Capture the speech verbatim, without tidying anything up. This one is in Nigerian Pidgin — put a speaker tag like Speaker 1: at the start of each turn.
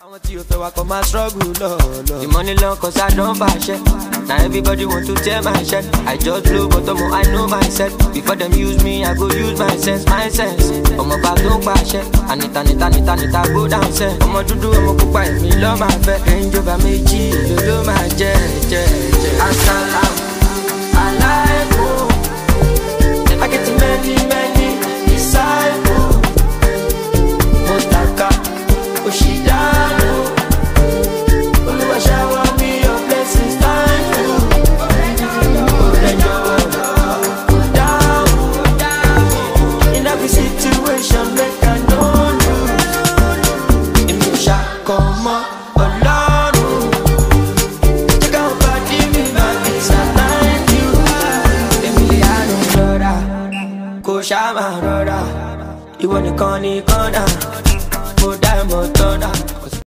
Speaker 1: I want you to walk on my struggle, no, no. The money long cause I don't bash it. Now everybody want to tear my shirt. I just blow bottom, I know myself. Before them use me, I go use my sense, my sense. I'm a back, don't bash it. Anita, Anita, Anita, Anita, go down, say. I'm a do-do, I'm a cook by me, love my fat. Range over me, G, love my jet, jet, jet. Assalam, alaikum. I get many, many disciples. Motaka, Oshida. Shama, brother, you want to call me corner, more time, more thunder.